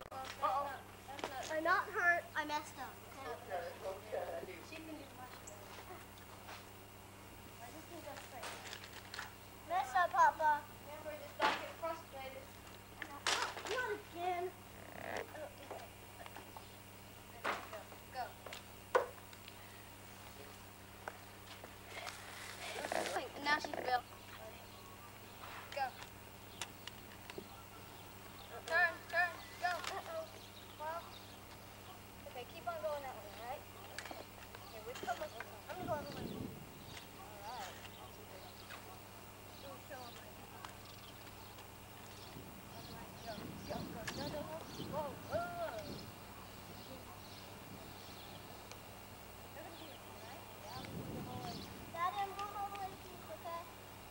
I'm not hurt. I messed up. Okay, okay. She can do much better. I just think that's great. Mess up, Papa. Remember, just don't get frustrated. Not again. Go. And now she's built. Go. Turn, go. Well, okay, keep on going that way, alright? Here, which color? I'm gonna go over one. Alright. Don't show them my Go. Whoa, whoa. You're gonna be with me, right? Yeah, I'm gonna be the whole way. Daddy, I'm going all the way to you, okay?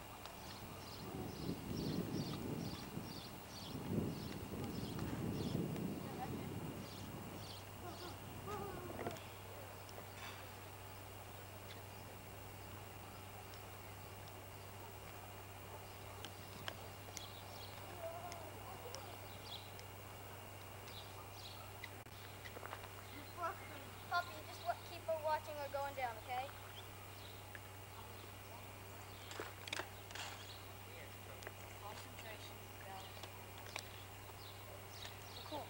Puppy, just keep on watching her going down, okay? Concentration. Cool.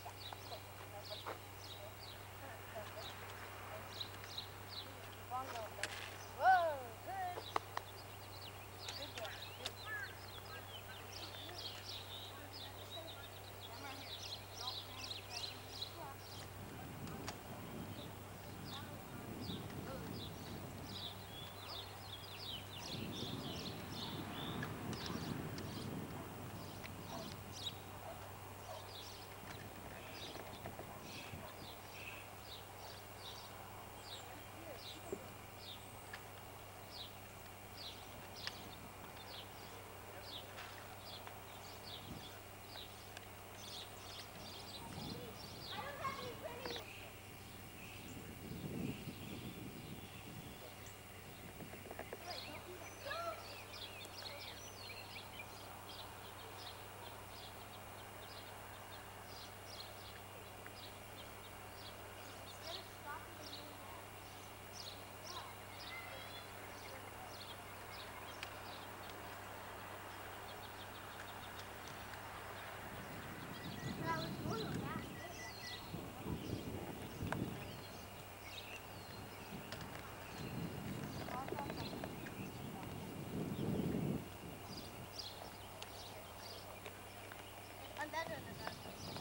Keep on going, baby. Whoa, good. Good boy. I'm right here. Don't panic. I'm better than that.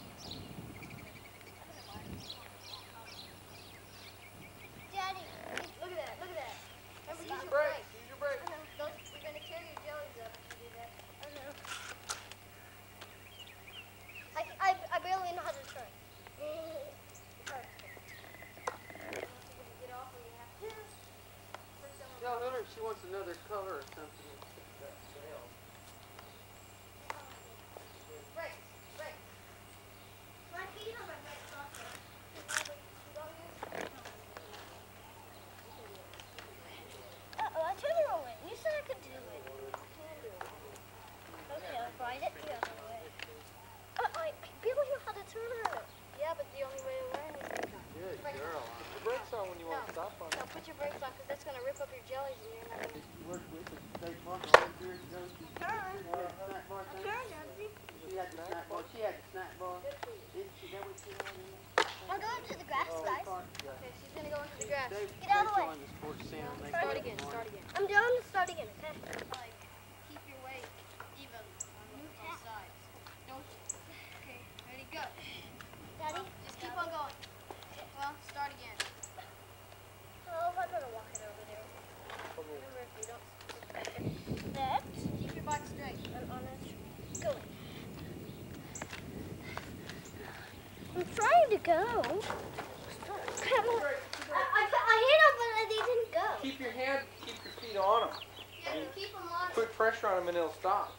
Daddy, Look at that, look at that. Remember, use your Brakes, brakes. use your brakes. You're going to tear your jellies up if you do that. I know. I barely know how to turn. Get off where you have to. Tell Hillary she wants another color or something. That sail. Brakes, brakes. My feet on my brakes also. Uh-oh, I turned the wrong way. You said I could do it. Okay, I'll ride it the other way. I barely know how to turn it. Yeah, but the only way to learn is to Good girl. Put the brakes on when you want to stop on No, it. put your brakes on because that's going to rip up your jellies and you're not going Did you work with the state mark on right here? Turn. Snack bar thing? Turn, Daddy. She had the snack bar. She had the snack bar. Didn't she? That what she had in there? I'm going to the grass, guys. Okay, she's going to go into the grass. Get out of the way. Start again, start again. I'm doing to start again, okay? Like, keep your weight even on both sides. Don't you? Okay, ready, go. Daddy? Just keep on going. Well, start again. Oh, I'm gonna walk it over there. Remember, if you don't that, Keep your bike straight. and on it, go. I'm trying to go. I hit them, but they didn't go. Keep your feet on them. Yeah, keep them on. Put pressure on them and they'll stop.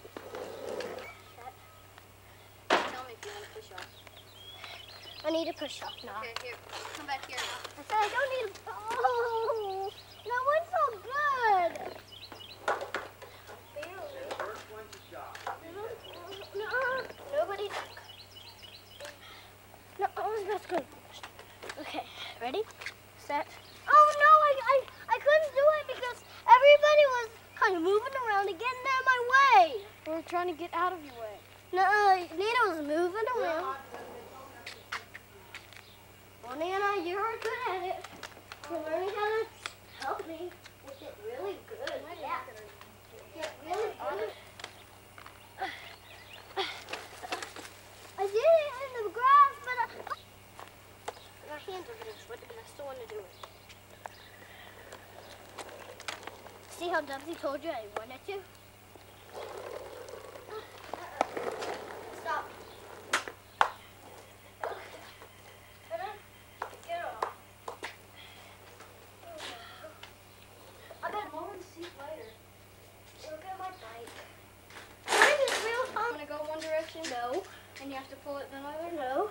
Tell me if you want to push off. I need to push off now. Okay, here. Come back here now. I said I don't need to. Oh, that went so good. First one's a shot. No, nobody. Ready, set. Oh no, I couldn't do it because everybody was kind of moving around and getting out of my way. We were trying to get out of your way. No, Nina was moving around. Well, Nana, you're good at it. You're learning how to help me. You get really good. Yeah. Get really good. I did it in the grass, but my hands are getting sweaty, and I still want to do it. See how Dubsy told you I wanted to? Stop. Get off. I got more in the seat later. Look at my bike. Mine is real fun. Want to go one direction? No. And you have to pull it the other? No.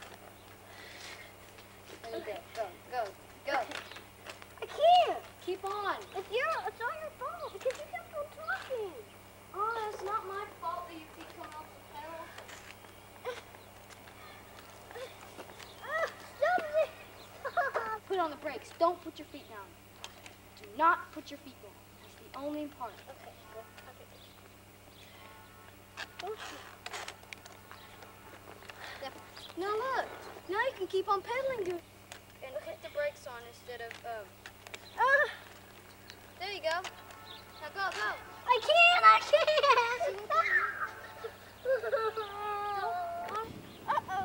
There you go. Go. I can't. Keep on. It's not your fault because you kept on talking. Oh, it's not my fault that your feet come off the pedal. Stop. Put on the brakes. Don't put your feet down. Do not put your feet down. That's the only part. Okay, good. Okay. Now look. Now you can keep on pedaling, dude. And hit the brakes on instead of, There you go. Now go. I can't. Uh-oh.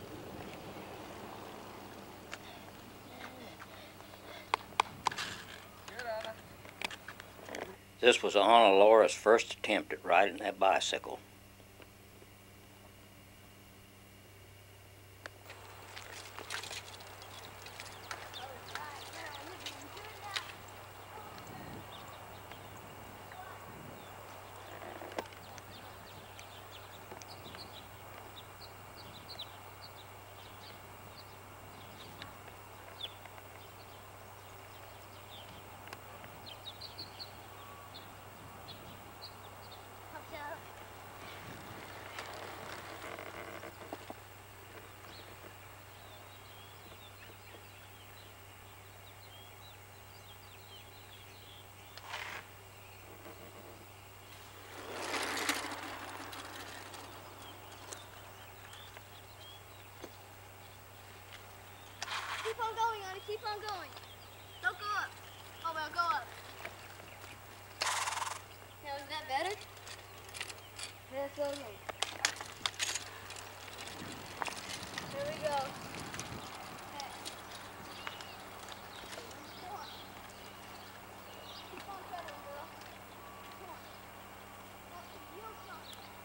This was Anna Laura's first attempt at riding that bicycle. Keep on going, Anna. Keep on going. Don't go up. Oh, well, go up. Now, is that better? Let's go again. Here we go. Okay. Come on. Keep on pedaling, girl. Come on. You'll jump.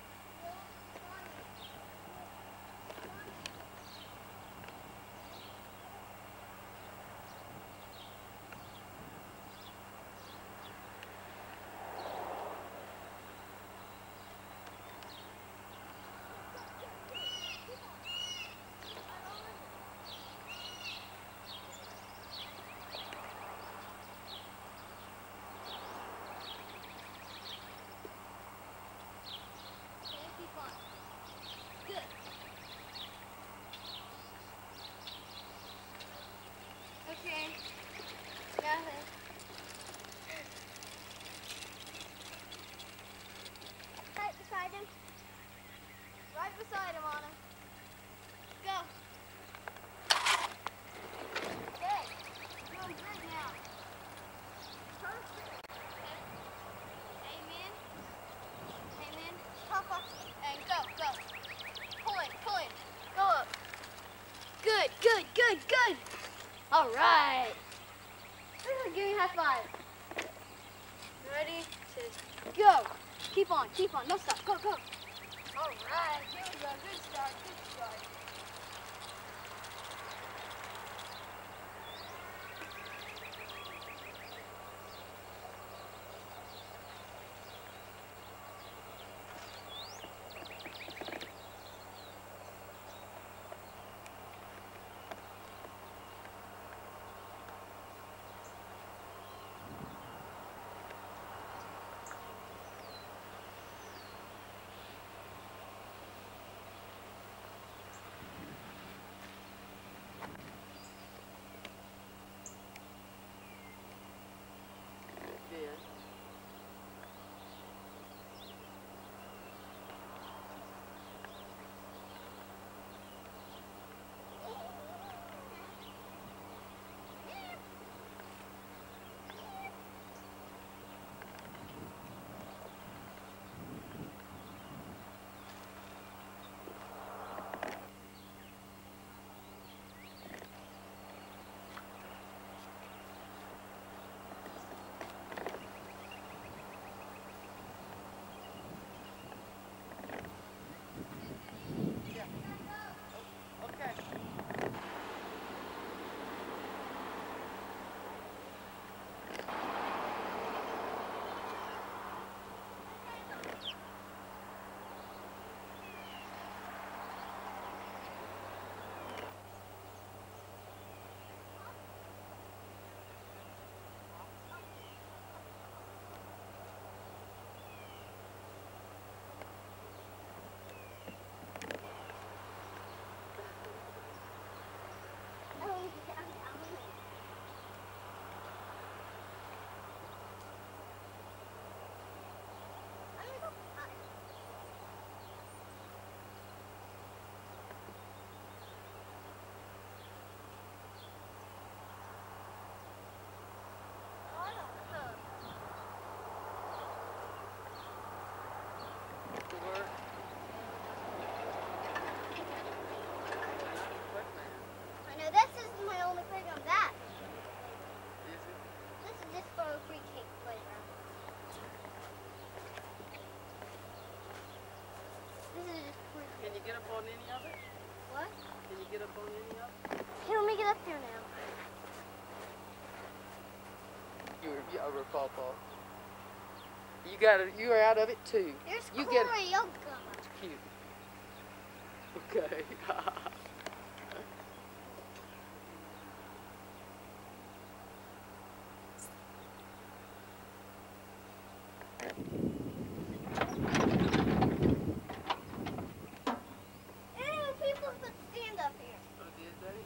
Okay. Got it. Right beside him. Right beside him, Anna. Go. Okay. You're doing good now. Perfect. Amen. Amen. Papa. And go. Pull it. Go up. Good. All right. Give me a high five. Ready to go. Keep on. No stop. Go. All right. Here we go. Good start. on any of it? What? Can you get up on any of it? Here, let me get up there now. You're over, Pawpaw. You got it. You're out of it too. There's You Corey. get Oh, God. It's cute. Okay. Anyway, people put stand up here. Oh, did they?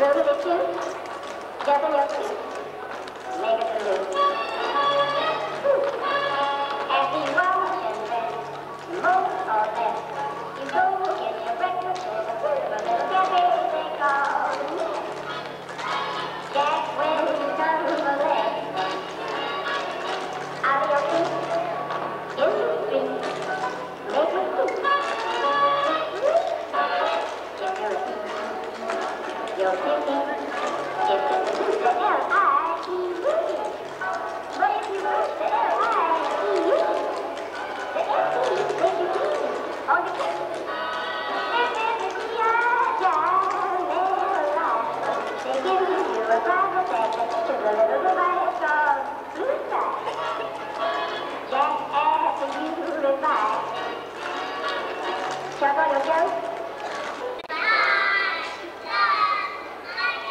Groove the tune, jump in your feet, make it a move. As the motion bends, more or less, you go get your breakfast in a little cafe they call. That's when you come for less. Out of your feet, in the street, make it cool. If you're a thief, you're thinking, it's just the L-I-E-U. But if you push the L-I-E-U, the L-E makes you easy on your feet. This is the G.I. Jane life. They give you a private section to the little device called Blue Sky. Jack after you revive. Chuck on your toes.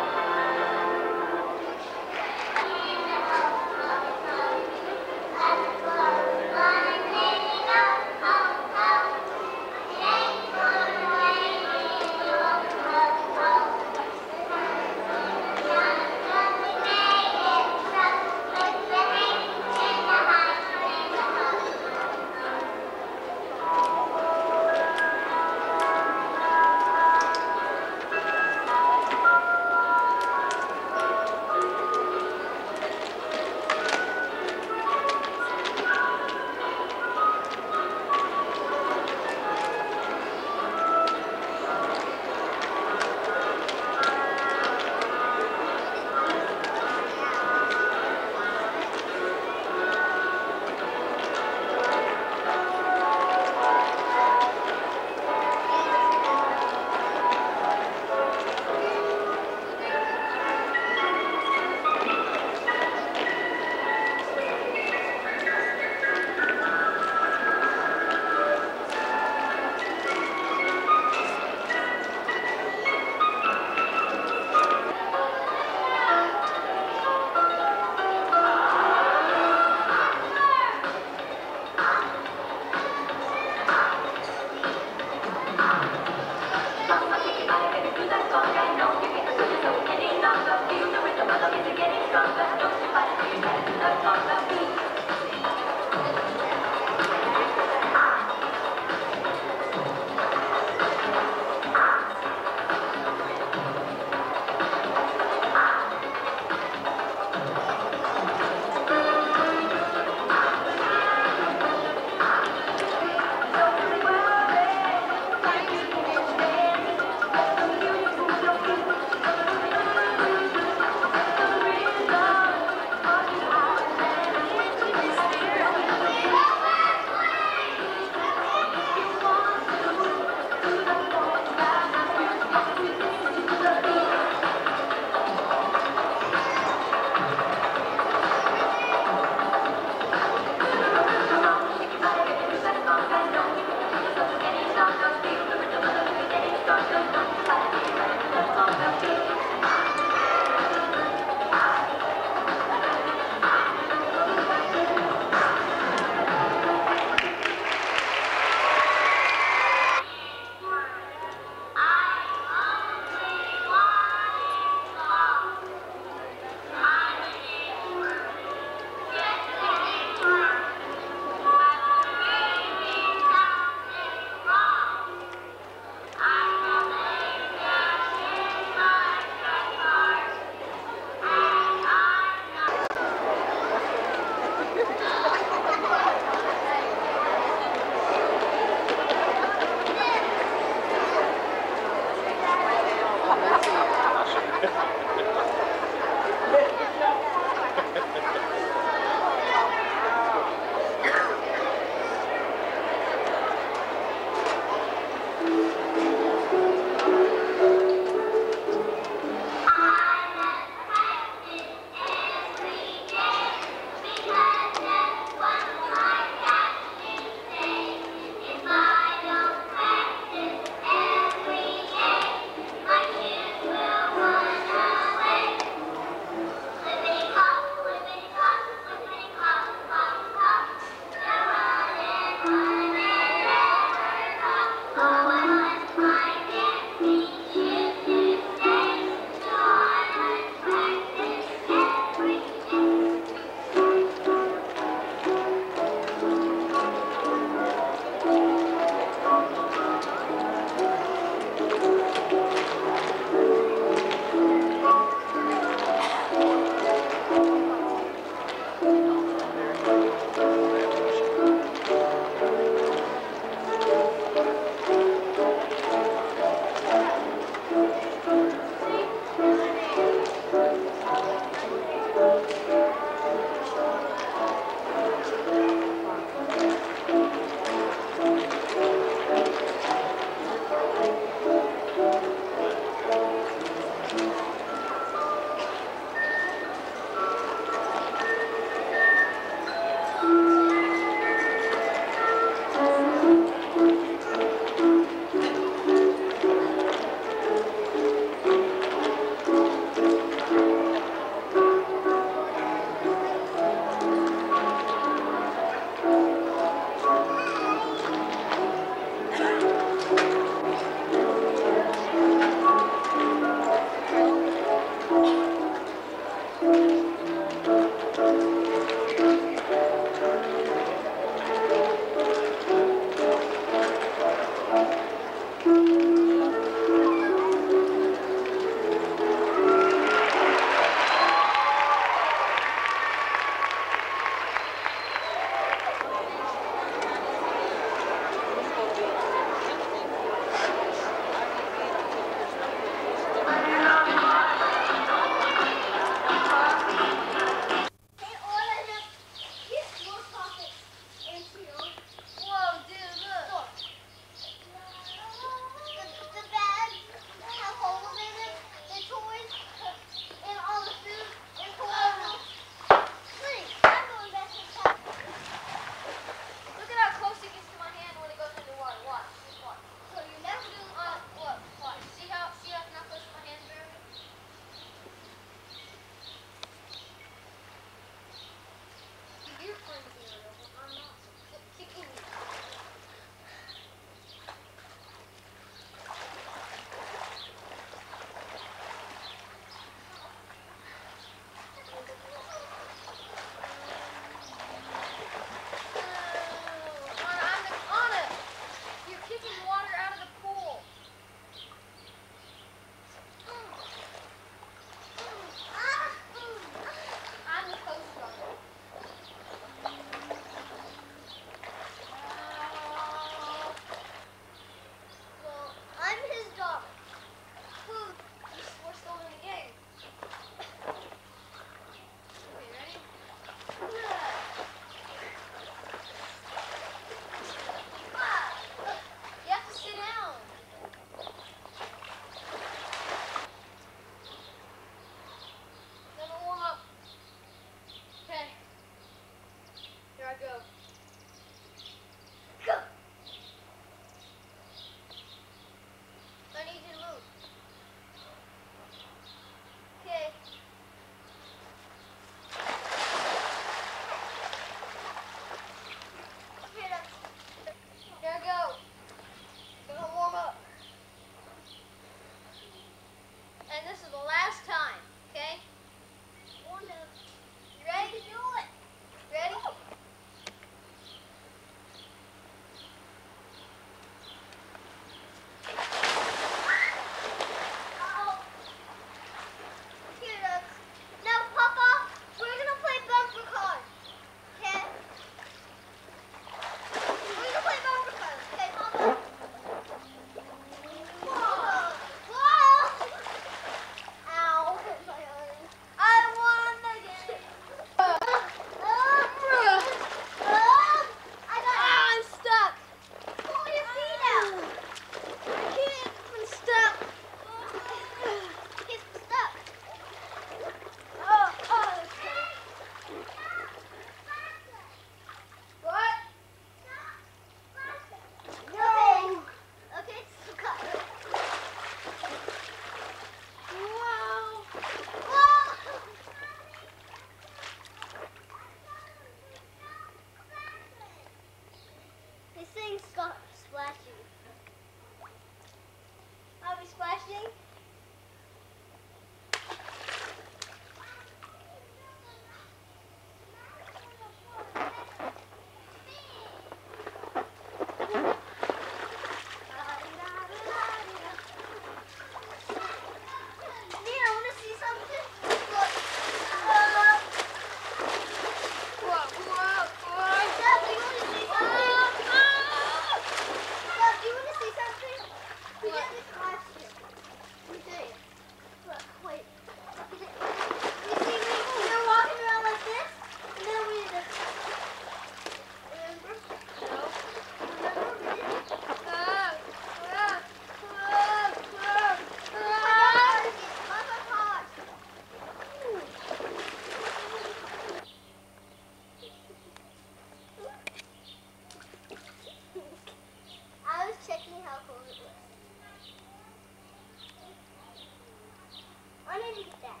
I need to get that.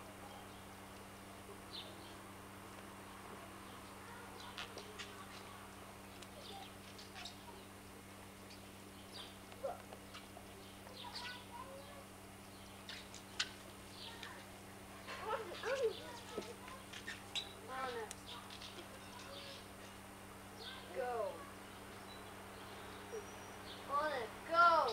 Go. On it. Go.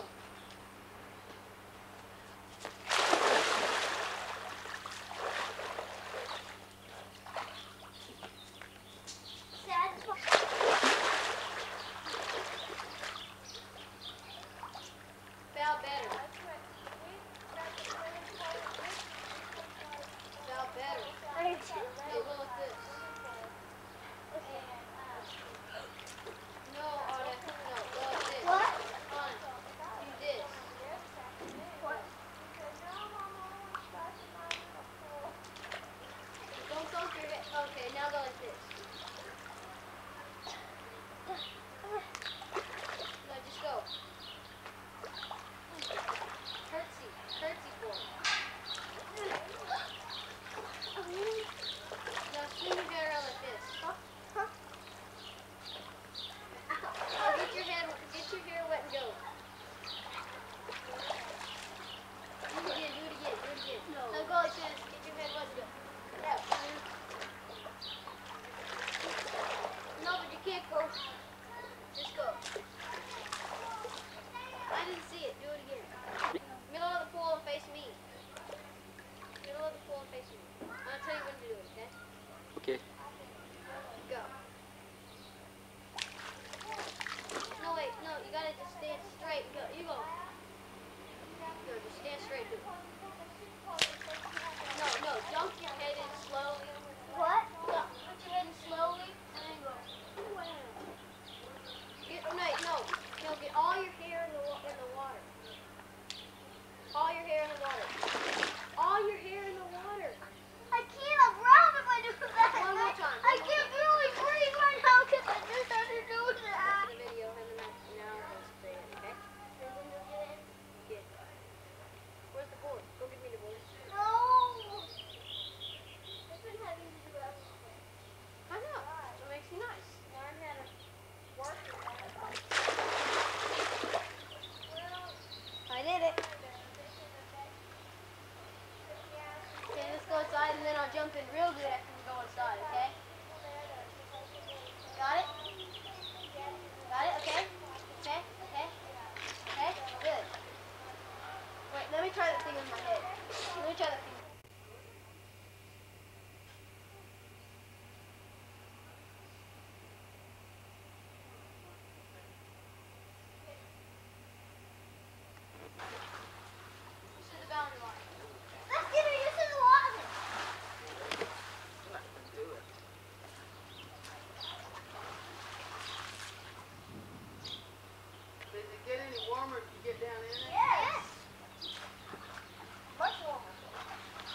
Foul better. Foul better. No, go like this. No, Anna. No, go like this. What? Anna, do this. Don't dunk your head. Okay, now go like this. No, just go. Curtsy. Curtsy for him. Now swing your head around like this. Now get your hair wet and go. Do it again. Now go like this. Get your head wet and go. Yeah. No, but you can't go. Just go. I didn't see it. Do it again. Middle of the pool and face me. Middle of the pool and face me. I'll tell you when to do it, okay? Okay. Go. No, wait. No, you gotta just stand straight. Go. You go. Go, just stand straight. Do it. No. Dunk your head in slowly. What? Put your head in slowly and then go. Get all your hair in the water. All your hair in the water. All your hair in the water. I can't. I'm wrong if I do that. One more time. I can't really breathe right now because I just started doing that. The video and then now let's play it, okay? Good. Where's the board? Go give me the board. No. I've been having to do everything. I know. It makes you nice. Learn how to work with that. I did it. Okay, let's go inside and then I'll jump in real good after we go inside, okay? Got it? Got it? Okay? Okay? Good. Wait, let me try that thing in my head. Let me try that thing. This is the boundary line. Let's get her used to the water. Do it. Does it get any warmer if you get down in it? Yes. Much warmer.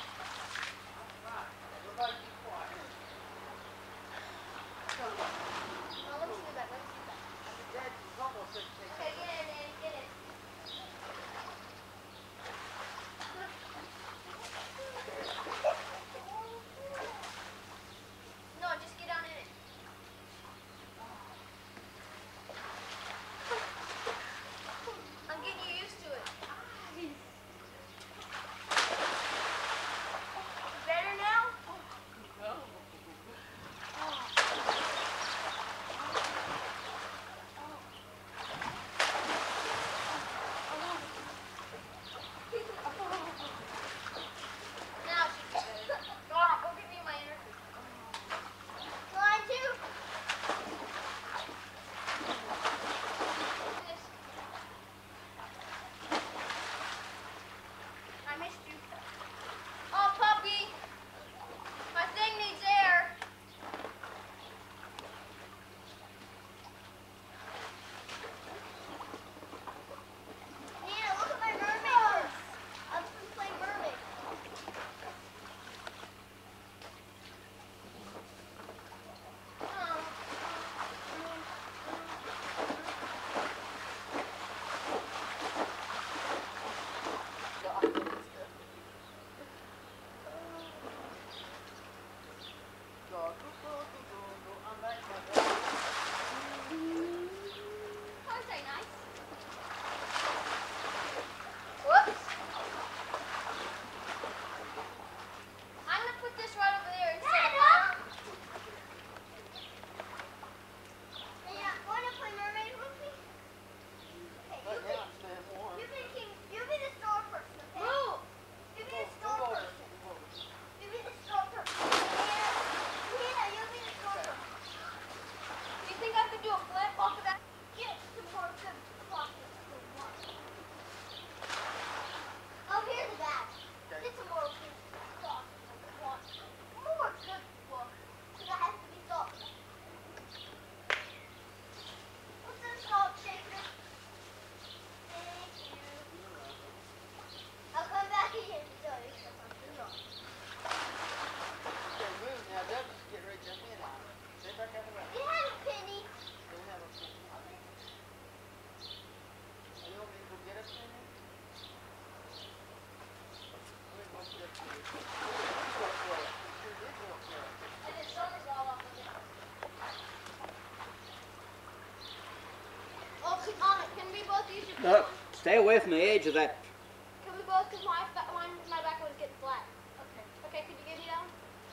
Look, stay away from the edge of that. Can we both? Cause my back was getting flat. Okay. Okay. Could you give me that one?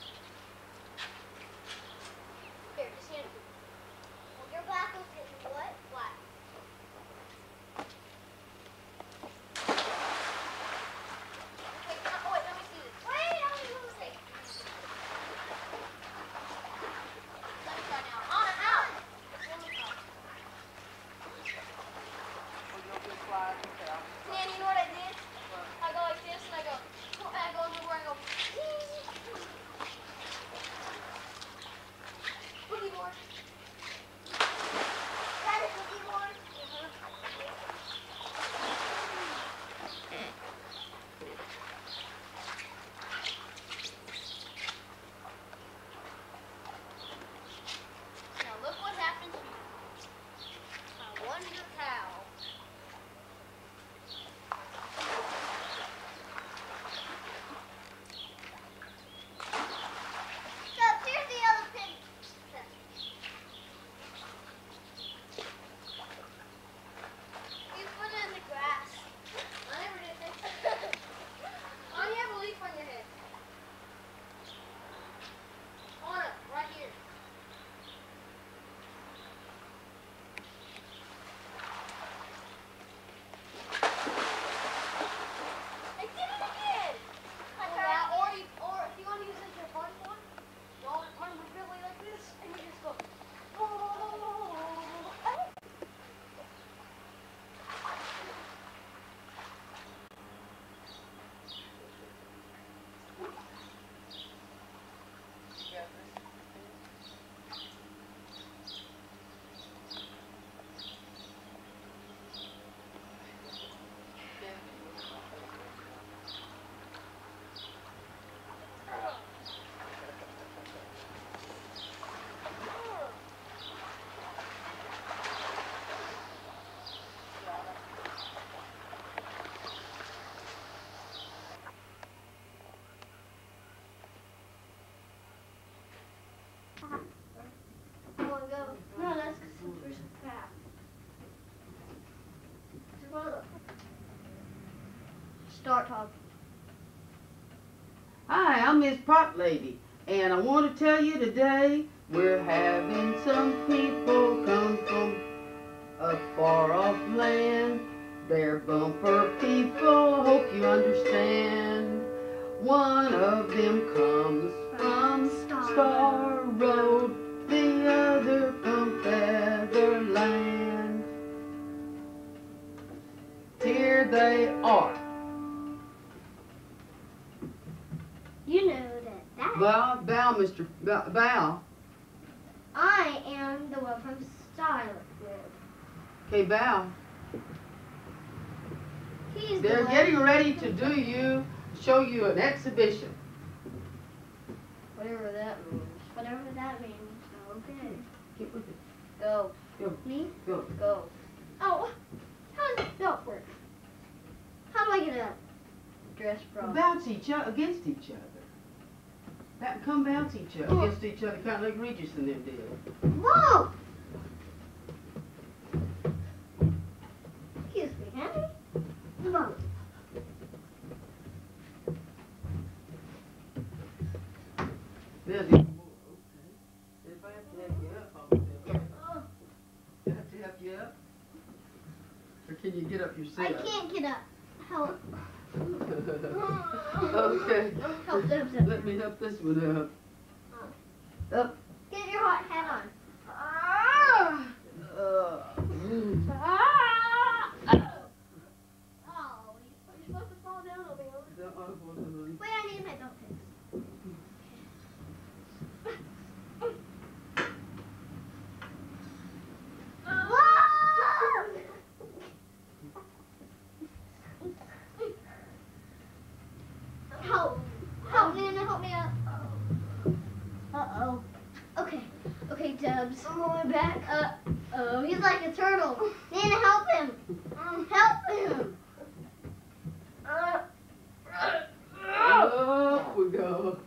Here, just hand it to me. Well, your back was getting what? Flat. Okay. Oh wait, let me see this. Wait, I was gonna say. Let me try now. On and out. Let me try. Man, you know what I did? I go like this and I go over and I go. Boogie board. That is boogie board. Now look what happened to me. I wonder how. Here's the other pin. You put it in the grass. I never did this. Oh, you have a leaf on your head. On it, right here. I did it again. Or if you want to use it as your fun one, don't run really like this, and you just go. Go. No, that's because there's a crap. Start talking. Hi, I'm Miss Pot Lady, and I want to tell you today we're having some people come from a far off land. They're bumper people, hope you understand. One of them comes from Star Road, the other from Featherland. Here they are. You know that. Bow, Mr. Bow. I am the one from Starwood. Okay, bow. He's They're getting ready to show you an exhibition. Whatever that means. Whatever that means. Okay. Get with it. Go. Go. Me? Go. Go. Oh, how does that work? How do I get a dress bra? Bounce each other against each other. Come bounce each other against each other, kind of like Regis and them did. Whoa! Excuse me, Henry. Come on. There's even more. Okay. If I have to help you up, I'll I have to help you up? Or can you get up yourself? I can't get up. Help. Okay. Help them. Let me help this one up. Up. Get your hot hat on. Uh, Oh, you're supposed to fall down over here. Wait, I need my belt pins. Help me, Nana, help me up. Uh-oh. Okay, Dubs. I'm going back. Uh-oh, he's like a turtle. Nana, help him. Help him. Up we go.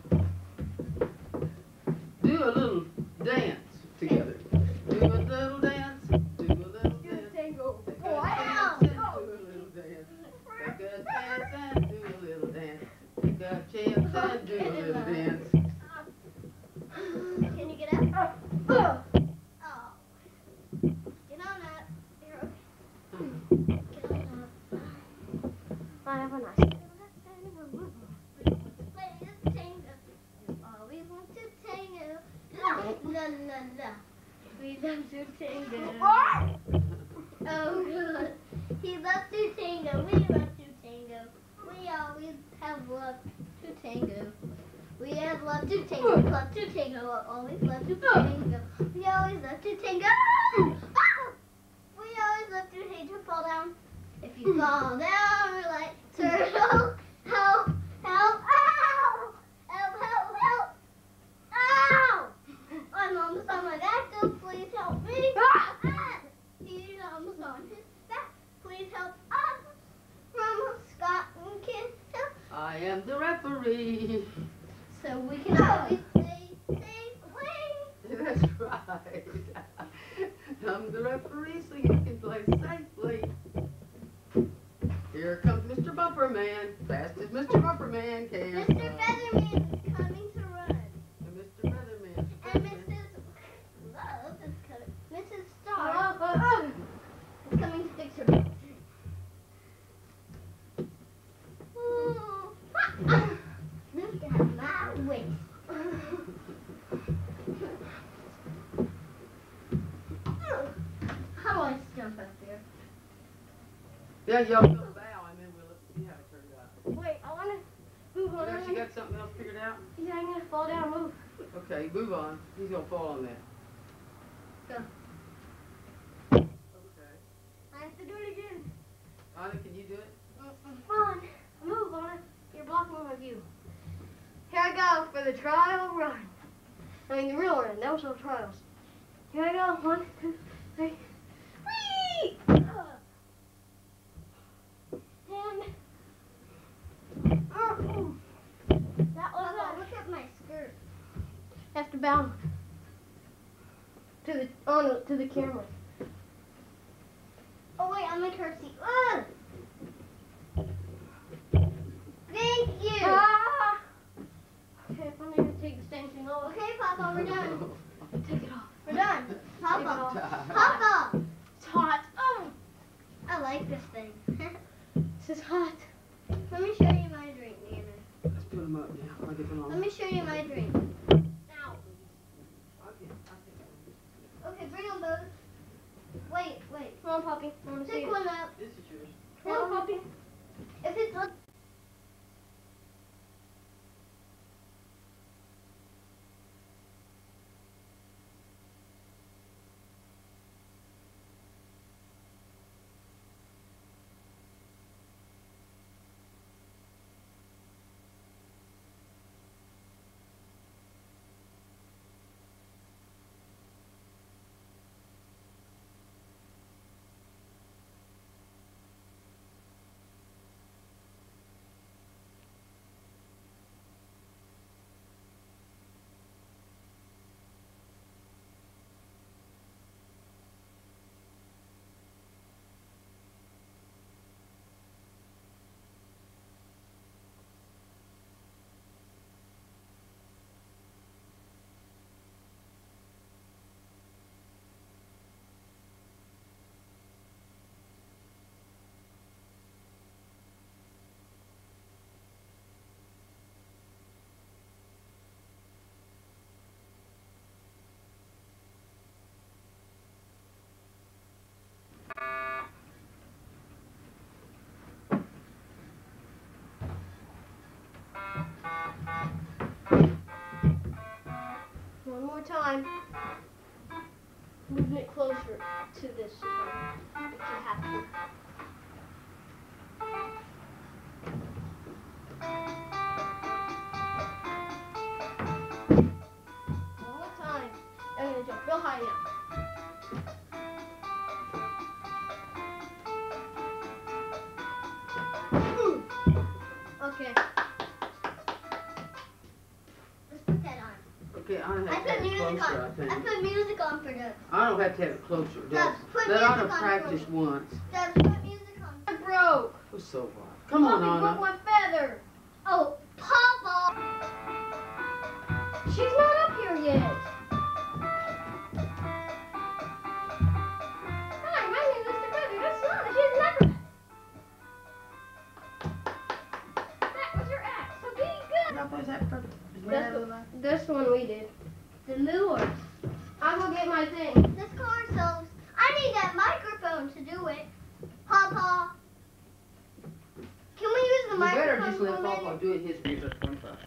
Do a little dance together. Do a little dance. Do a little dance. Wow. little dance. Can you get up? Oh. Get on up. You're okay. Get on up. I have a nice day. Play this tango. You always want to tango. La la la la. We love to tango. Oh God. He loves to tango. We love to tango. We always have love to tango. We have love to tango. Love to tango. Always love to tango. We always love to tango. Ah! We always love to hate to fall down. If you fall down, we're like turtle. Help! Help! Ow! Help! Help! Help! Ow! I'm almost on my back, so please help me. Ah! He's almost on his back. Please help us. Mama, Scott, and Ken, help. I am the referee. So we can always play safely. That's right. I'm the referee so you can play safely. Here comes Mr. Bumperman, fast as Mr. Bumperman can. Mr. Featherman is coming to run. And Mr. Featherman. And Mrs. Love is coming. Mrs. Star is coming to fix her boots. Look at my waist. How do I jump up there? Yeah, y'all go bow and then we'll see how it turns out. Wait, I want to move on. Yeah, she got something else figured out? Yeah, I'm going to fall down. Move. Okay, move on. He's gonna fall on that. Go. Okay. I have to do it again. Anna, can you do it? On. Move on it. You're blocking my view. Here I go for the trial run. I mean the real run. Those are trials. Here I go. 1, 2, 3. Whee! And that was look at my skirt. I have to bow to the camera. Oh wait, I'm a curtsy. Ah! Thank you. Ah! Okay, I'm gonna take the same thing off. Okay, Papa, we're done. Take it off. We're done. Papa. Papa. It's hot. Oh. I like this thing. This is hot. Let me show you my drink, Nana. Let's put them up now. I'll get them on. Let me show you my drink. Now. Okay, bring them both. Wait. Come on, Poppy. I want to see it. Pick one up. This is yours. Come on, Poppy. If it's one more time. Moving it closer to this if you have to. One more time. I'm gonna jump real high now. Okay. Let's put that on. Okay, I have I to put have it music closer, I on. think. I put music on for this. I don't have to have it closer. Dad, put That ought to music on practice for once. Dad, put music on. I broke. Oh, so what? Come on, Mommy Anna. broke my feather. Oh, Papa. What is that for? This one we did. The moors. I'll go get my thing. This car sells. I need that microphone to do it. Papa. Can we use the You better microphone just for a let minute? Papa do it his research one first.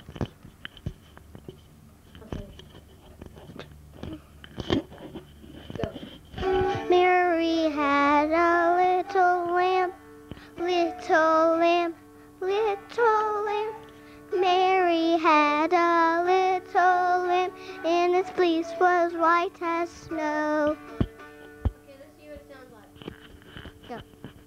Mary had a little lamb, little lamb, little lamb. Mary had a little lamb, and its fleece was white as snow. Okay, let's see what it sounds like. Go.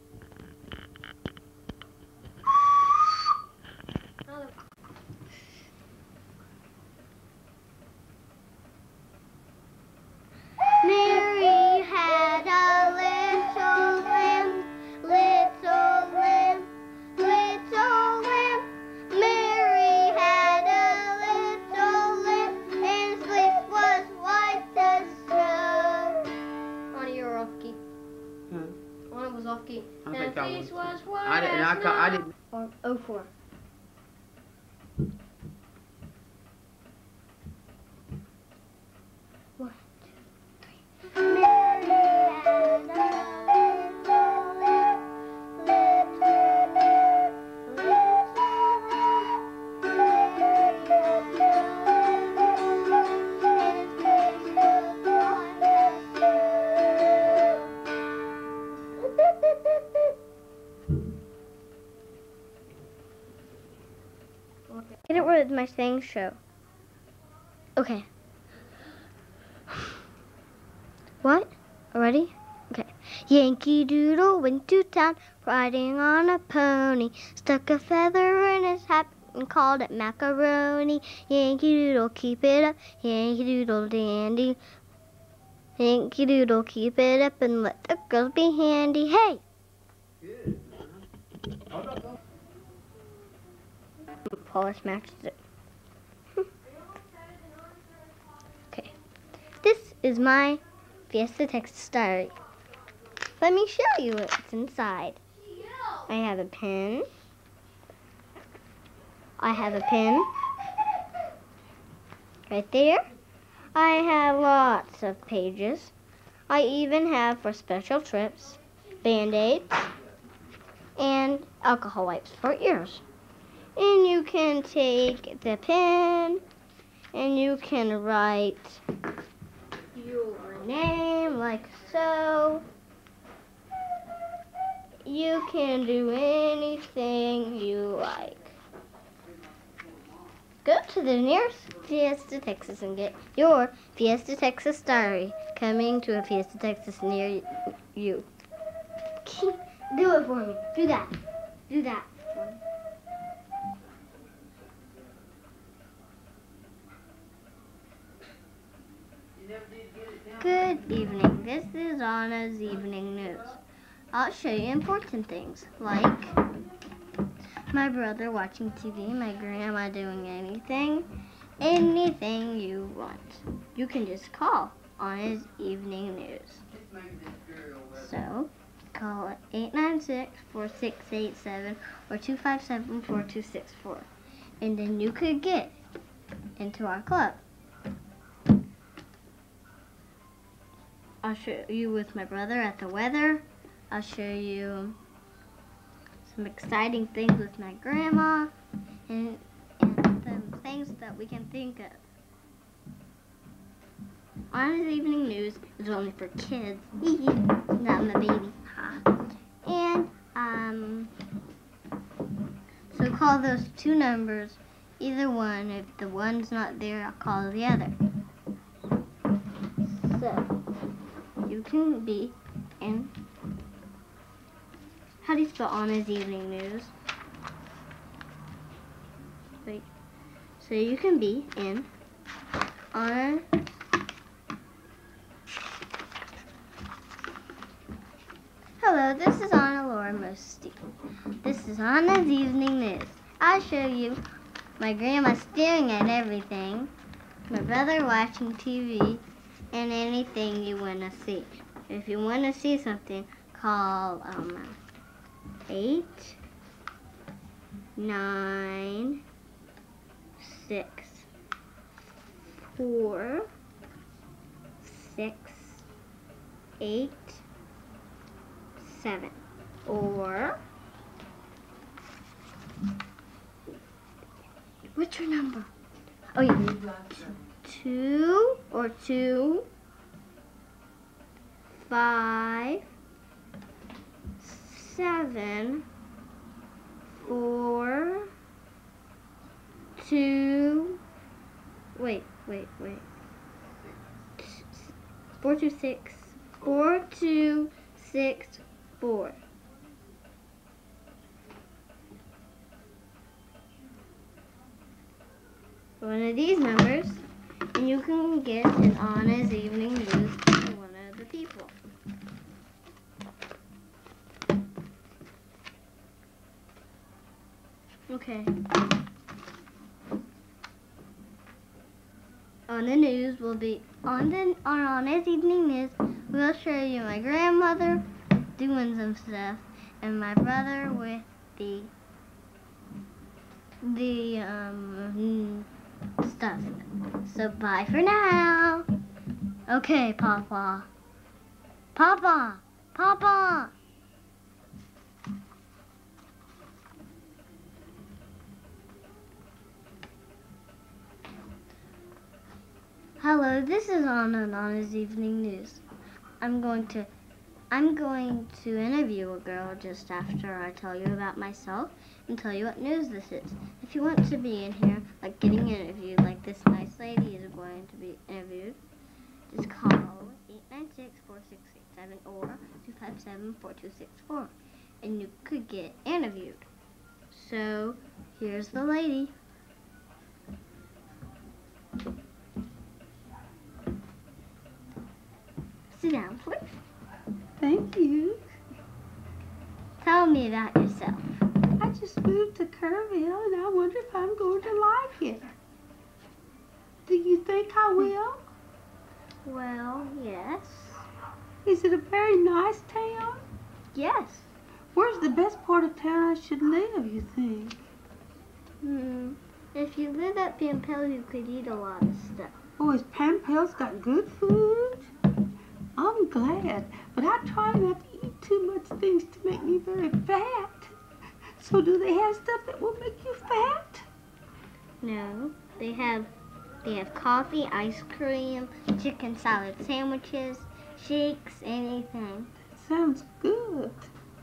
Mary had a little lamb, little lamb, little lamb. Mary had a little lamb, and its fleece was white as snow. Anna, you're off key. Hmm. Anna was off key. I The think I face was. was white I didn't. as I snow. didn't. Or 04. Mary had a little lamb, little lamb, little lamb. Mary had a little lamb, and its face was white as snow. Get it with my sing show. Okay. What? Already? Okay. Yankee Doodle went to town riding on a pony. Stuck a feather in his hat and called it macaroni. Yankee Doodle, keep it up. Yankee Doodle dandy. Yankee Doodle, keep it up and let the girls be handy. Hey! Paula matches it. Okay. This is my Fiesta Texas Diary. Let me show you what's inside. I have a pen. I have a pen. Right there. I have lots of pages. I even have for special trips, Band-Aids, and alcohol wipes for ears. And you can take the pen and you can write your name like so. You can do anything you like. Go to the nearest Fiesta Texas and get your Fiesta Texas Diary, coming to a Fiesta Texas near you. Do it for me. Do that. Do that for me. Good evening. This is Anna's Evening News. I'll show you important things like my brother watching TV, my grandma doing anything you want. You can just call Anna's Evening News. So, call it 896-4687 or 257-4264. And then you could get into our club. I'll show you with my brother at the weather. I'll show you some exciting things with my grandma and the things that we can think of. Anna's Evening News is only for kids. Not my baby. And so call those two numbers, either one. If the one's not there, I'll call the other. So you can be in. How do you spell Anna's Evening News? Wait. So you can be in Anna. Hello, this is Anna Laura Mosty. This is Anna's Evening News. I'll show you my grandma staring at everything, my brother watching TV, and anything you want to see. If you want to see something, call 8, 9, 6, 4, 6, 8, 7. Or, what's your number? Oh yeah, 2 or 2, 5, 7, 4, 2, wait. 4, 2, 6, 4, 2, 6, 4. One of these numbers, and you can get an Anna's Evening News to one of the people. Okay. On the news will be on Anna's Evening News. We'll show you my grandmother doing some stuff, and my brother with the stuff. So bye for now. Okay, Papa. Papa! Papa! Hello, this is Anna's Evening News. I'm going to interview a girl just after I tell you about myself and tell you what news this is. If you want to be in here, like getting interviewed, like this nice lady is going to be interviewed, just call 896-4687 or 257-4264, and you could get interviewed. So, here's the lady. Sit down, please. Thank you. Tell me about yourself. I just moved to Kerrville and I wonder if I'm going to like it. Do you think I will? Well, yes. Is it a very nice town? Yes. Where's the best part of town I should live, you think? If you live at Pampel, you could eat a lot of stuff. Oh, has Pampel's got good food? I'm glad, but I try not to eat too much things to make me very fat. So do they have stuff that will make you fat? No, they have coffee, ice cream, chicken salad sandwiches, shakes, anything. Sounds good.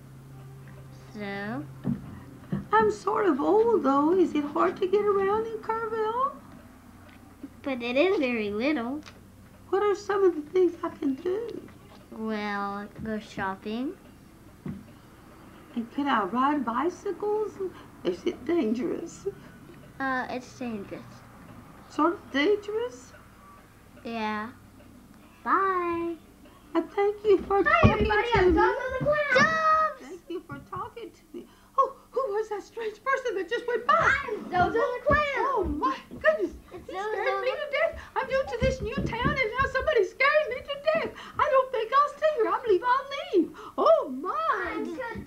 So, I'm sort of old, though. Is it hard to get around in Kerrville? but it is very little. What are some of the things I can do? Well, go shopping. And can I ride bicycles? Is it dangerous? It's dangerous. Sort of dangerous? Yeah. Bye. I thank you for talking to me. Dubs! Thank you for talking to me. Oh, who was that strange person that just went by? I'm Zozo the Clown. Oh my goodness. It's He Zozo scared me to death. I'm new to this new town and now somebody's scaring me to death. I don't think I'll stay here. I believe I'll leave. Oh my.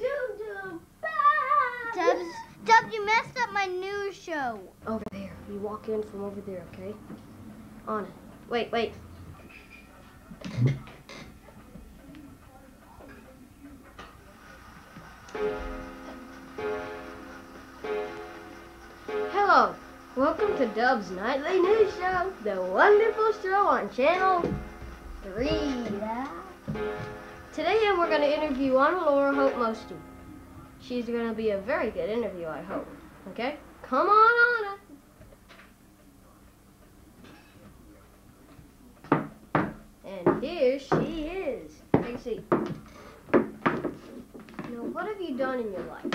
Dubs, you messed up my news show. Over there. You walk in from over there, okay? On it. Wait. Hello. Welcome to Dub's Nightly News Show, the wonderful show on Channel 3. Today we're going to interview Anna Laura Hope Mosty. She's going to be a very good interview, I hope. Okay? Come on, Anna. And here she is. Take a seat. Now, what have you done in your life?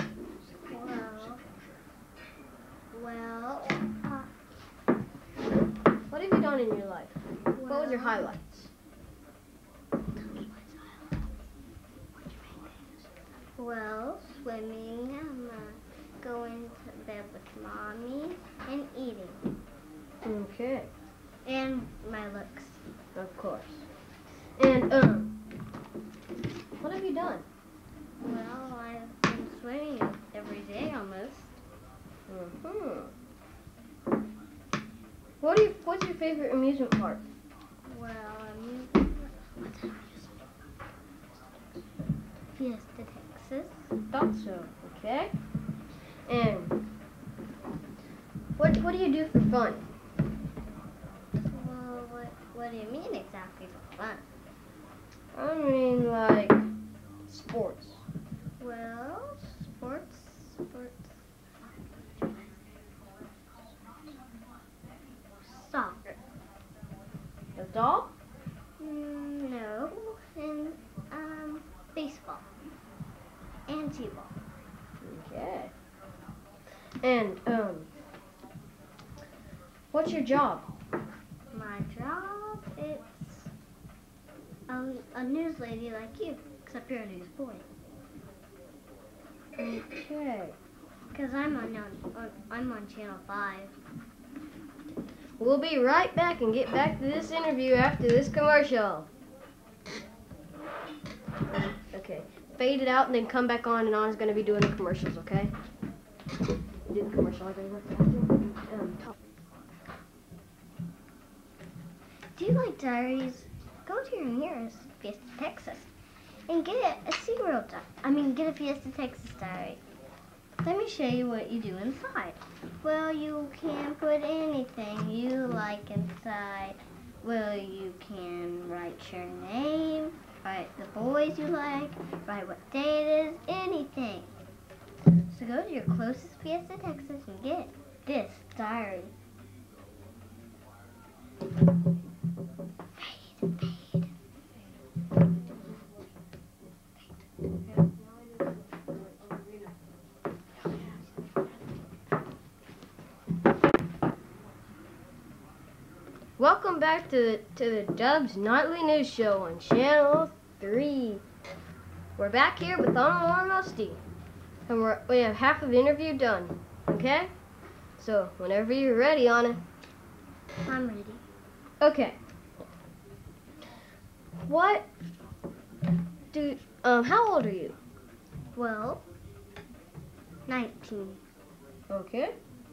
What have you done in your life? What was your highlights? Well, swimming, going to bed with mommy, and eating. Okay. And my looks. Of course. And, what have you done? Well, I've been swimming every day almost. What's your favorite amusement park? Well, Fiesta Texas. Thought so. Okay. And what do you do for fun? Well, what do you mean exactly for fun? I mean, like sports. Well, sports. Soccer. The dog? No, and baseball and t-ball. Okay. And what's your job? My job, it's a news lady like you, except you're a news boy. Okay. Cause I'm on Channel 5. We'll be right back and get back to this interview after this commercial. Okay. Fade it out and then come back on, and Anna's gonna be doing the commercials. Okay. Do the commercial like I went after. Do you like diaries? Go to your nearest Fiesta Texas and get a SeaWorld get a Fiesta Texas diary. Let me show you what you do inside. Well, you can put anything you like inside. Well, you can write your name, write the boys you like, write what day it is, anything. So go to your closest Fiesta Texas and get this diary. Fade. Welcome back to the Dubs Nightly News Show on Channel 3. We're back here with Anna Laura Musty, and we have half of the interview done. Okay? So whenever you're ready, Anna. I'm ready. Okay. How old are you? Well, 19. Okay.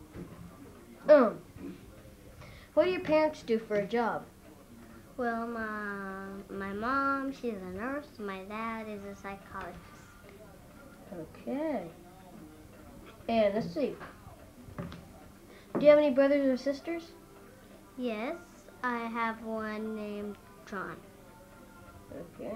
What do your parents do for a job? Well, my mom, she's a nurse. My dad is a psychologist. Okay. And let's see. Do you have any brothers or sisters? Yes, I have one named John. Okay.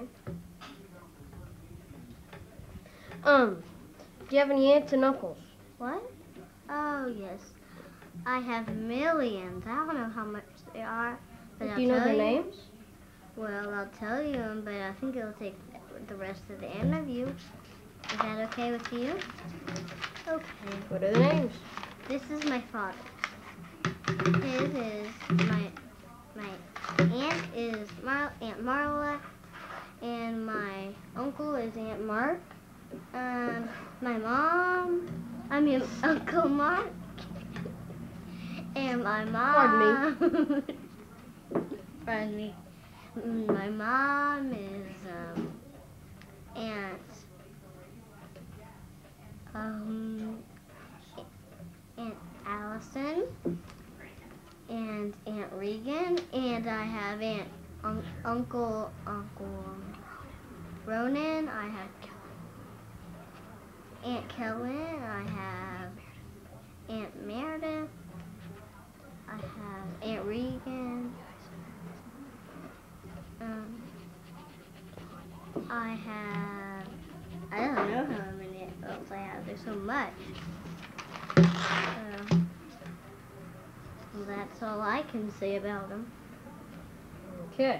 Do you have any aunts and uncles? What? Oh, yes. I have millions. I don't know how much they are. But Do you know their names? Well, I'll tell you them, but I think it'll take the rest of the interview. Is that okay with you? Okay. What are the names? This is my father. His is my aunt is Aunt Marla, and my uncle is Aunt Mark. My mom, Uncle Mark, and my mom. Pardon me. My mom is Aunt Allison and Aunt Regan, and I have Uncle Ronan. I have Aunt Kellen. I have Aunt Meredith. I have Aunt Regan. I don't know how many else I have. There's so much. Well, that's all I can say about them. Okay.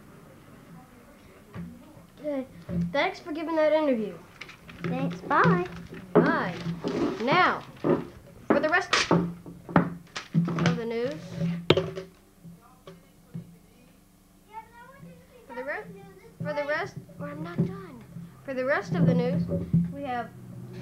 Good. Thanks for giving that interview. Thanks. Bye. Bye. Now, for the rest of the news. I'm not done. For the rest of the news, we have,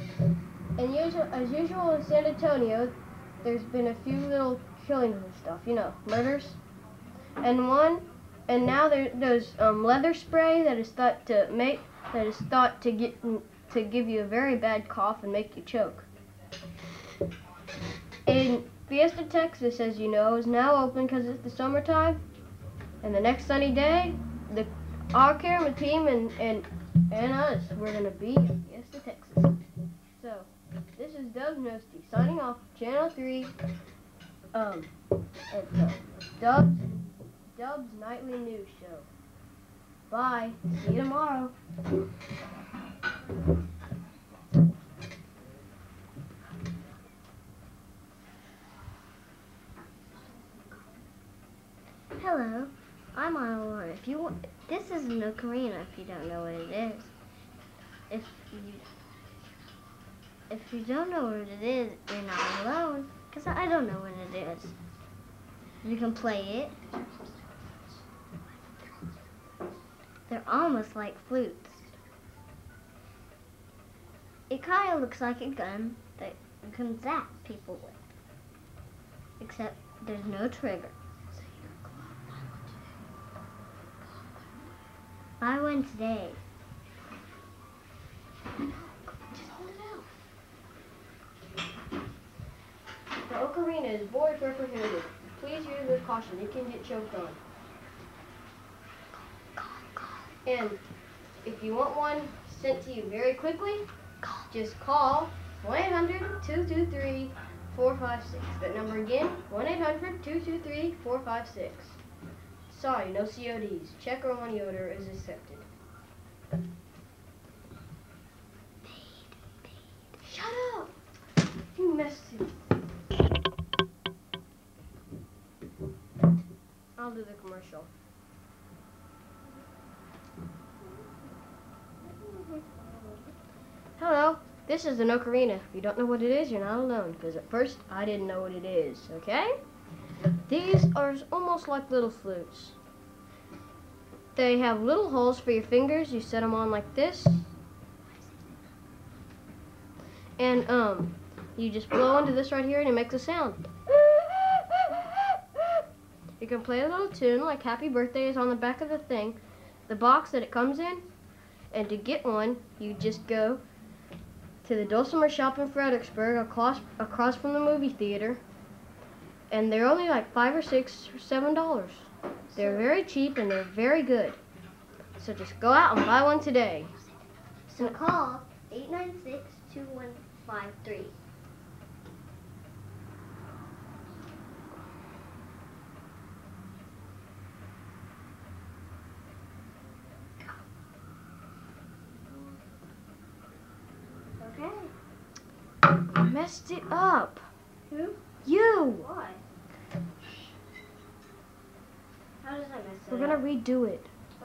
as usual in San Antonio, there's been a few little killings and stuff, murders. And now there's leather spray that is thought to give you a very bad cough and make you choke. In Fiesta, Texas, as you know, is now open because it's the summertime. And the next sunny day, our camera team and us, we're going to be in Fiesta, Texas. So, this is Dubs Nosty signing off Channel 3. And Dubs Nightly News Show. Bye. See you tomorrow. Hello, I'm Anna. If you want, this is an ocarina. If you don't know what it is, if you don't know what it is, you're not alone. Cause I don't know what it is. You can play it. They're almost like flutes. It kind of looks like a gun that you can zap people with. Except there's no trigger. Buy one today. The ocarina is void for prohibited. Please use with caution. It can get choked on. And if you want one sent to you very quickly, just call 1-800-223-456. That number again, 1-800-223-456. Sorry, no CODs. Check or money order is accepted. Shut up! You messed it. I'll do the commercial. Hello, this is an ocarina. If you don't know what it is, you're not alone. Because at first, I didn't know what it is, okay? These are almost like little flutes. They have little holes for your fingers. You set them on like this. And, you just blow into this right here and it makes a sound. You can play a little tune like Happy Birthday is on the back of the thing, the box that it comes in. And to get one, you just go to the Dulcimer shop in Fredericksburg across from the movie theater. And they're only like $5 or $6 or $7. They're very cheap and they're very good. So just go out and buy one today. So call 896-2153. Okay. You messed it up. Who? You! Why? How does I mess it We're up? gonna redo it.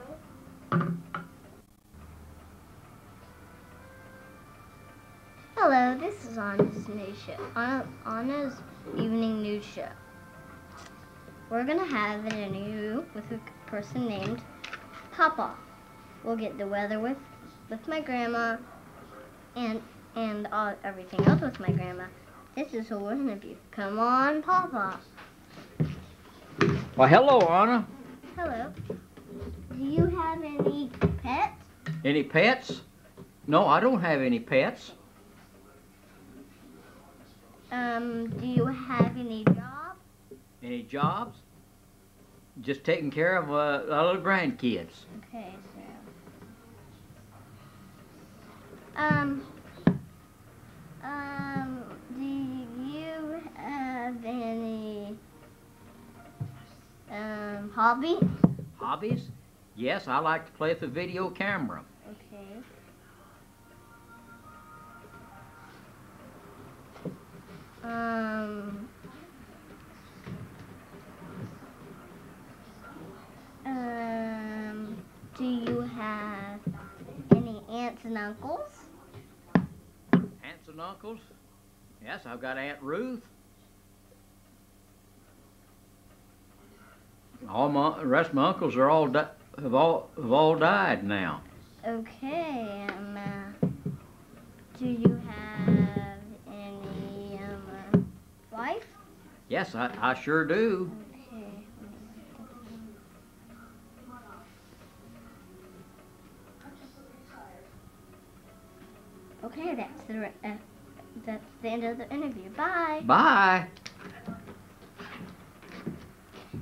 Hello, this is Anna's news show. Anna's evening news show. We're gonna have an interview with a person named Papa. We'll get the weather with my grandma and everything else with my grandma. This is whole interview. Come on, Papa. Well, hello, Anna. Hello. Do you have any pets? Any pets? No, I don't have any pets. Do you have any jobs? Any jobs? Just taking care of little grandkids. Okay, so. Do you have any hobby? Hobbies? Yes, I like to play with the video camera. Okay. Do you have any aunts and uncles? Aunts and uncles? Yes, I've got Aunt Ruth. The rest of my uncles are have all died now. Okay. Do you have any wife? Yes, I sure do. Okay, that's the end of the interview. Bye. Bye.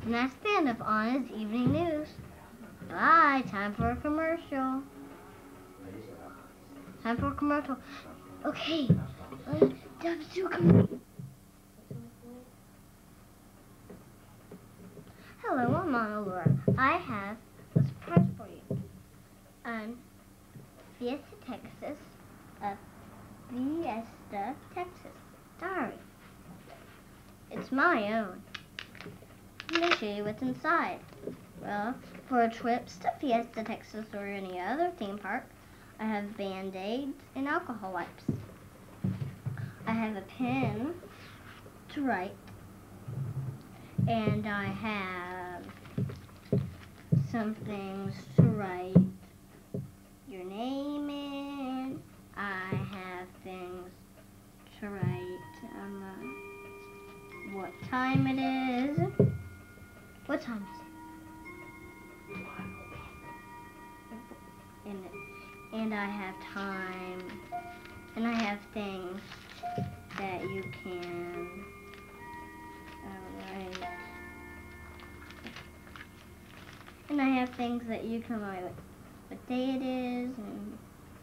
And that's the end of Anna's evening news. Bye. Time for a commercial. Time for a commercial. Okay. Time to commercial. Hello, I'm Anna Laura. I have a surprise for you. Fiesta, Texas. Fiesta, Texas diary. It's my own. Let me show you what's inside. Well, for trips to Fiesta, Texas or any other theme park, I have Band-Aids and alcohol wipes. I have a pen to write. And I have some things to write your name in. I have things to write what time it is. What time is it? And I have time. And I have things that you can write. And I have things that you can write what day it is, and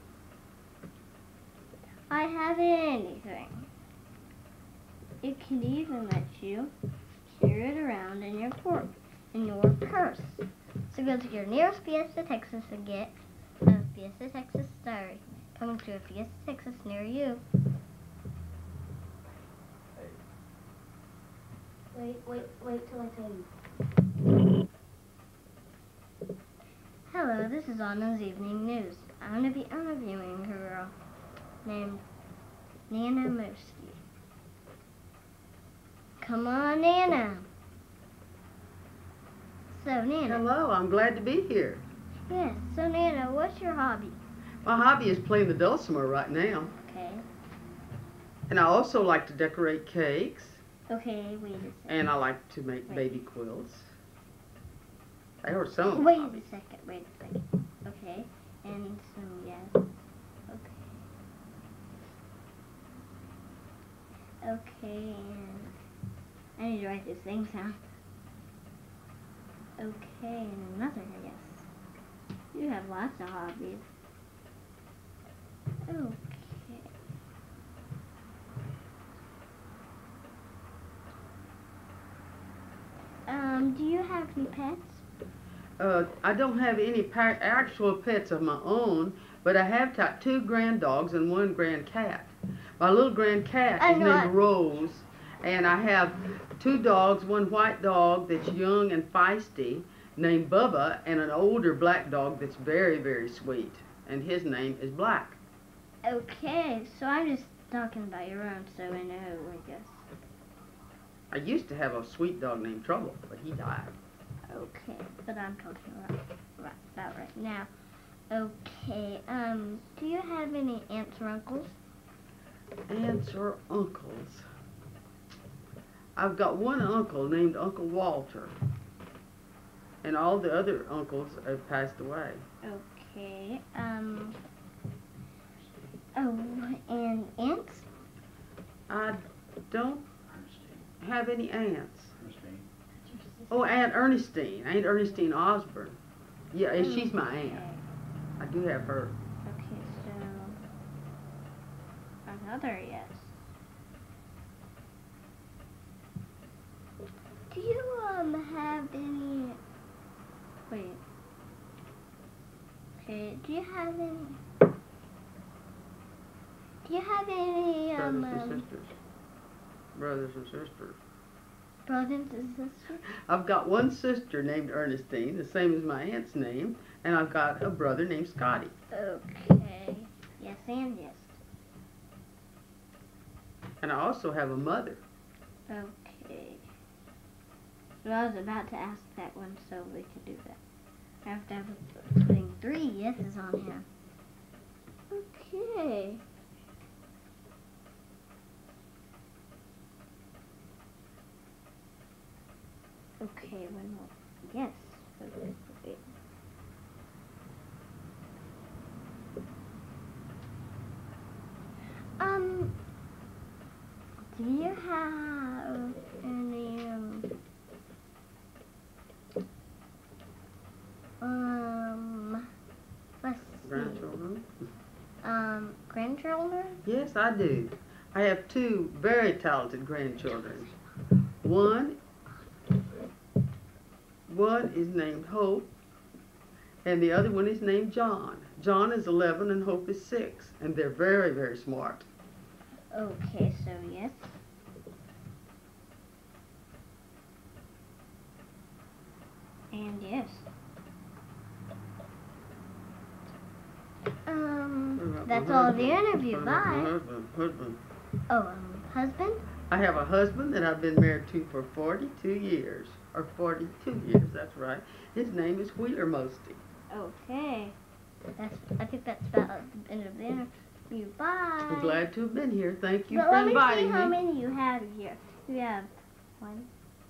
I have anything. It can even let you carry it around in your purse. So go to your nearest Fiesta, Texas and get a Fiesta, Texas diary. Coming to a Fiesta, Texas near you. Wait till I tell you. Hello, this is Anna's Evening News. I'm going to be interviewing a girl named Nana Moski. Come on, Nana. So, Nana. Hello, I'm glad to be here. Yes, so Nana, what's your hobby? My hobby is playing the dulcimer right now. Okay. And I also like to decorate cakes. Okay, wait a second. And I like to make baby quilts. I heard some of them. Wait a second. Okay, and some, yes. Okay, and I need to write these things down. Okay, and another, yes. You have lots of hobbies. Okay. Do you have any pets? I don't have any actual pets of my own, but I have got 2 grand dogs and 1 grand cat. My little grand cat is named Rose, and I have 2 dogs, 1 white dog that's young and feisty named Bubba, and an older black dog that's very, very sweet, and his name is Black. Okay, so I'm just talking about your own, so I know, I guess. I used to have a sweet dog named Trouble, but he died. Okay, but I'm talking about right now. Okay, do you have any aunts or uncles? Aunts or uncles? I've got 1 uncle named Uncle Walter, and all the other uncles have passed away. Okay, oh, and aunts? I don't have any aunts. Oh, Aunt Ernestine. Aunt Ernestine Osborne. Yeah, she's my aunt. I do have her. Okay, so another yes. Do you have any? Wait. Okay. Do you have any? Do you have any Brothers and sisters. Brothers and sisters. Brothers and sisters? I've got 1 sister named Ernestine, the same as my aunt's name, and I've got a brother named Scotty. Okay. Yes and yes. And I also have a mother. Okay. So I was about to ask that one, so we can do that. I have to have putting 3 yeses on here. Okay. Okay, 1 more. Yes. Okay. Do you have any grandchildren? Yes, I do. I have two very talented grandchildren. One is named Hope, and the other one is named John. John is 11 and Hope is 6, and they're very, very smart. Okay, so yes. And yes. That's all the interview. Bye. Oh, husband? I have a husband that I've been married to for 42 years. Or 42 years, that's right. His name is Wheeler Mosty. Okay. I think that's about the end of the interview. Bye. I'm glad to have been here. Thank you But for let me inviting see me. how many you have here. You have 1,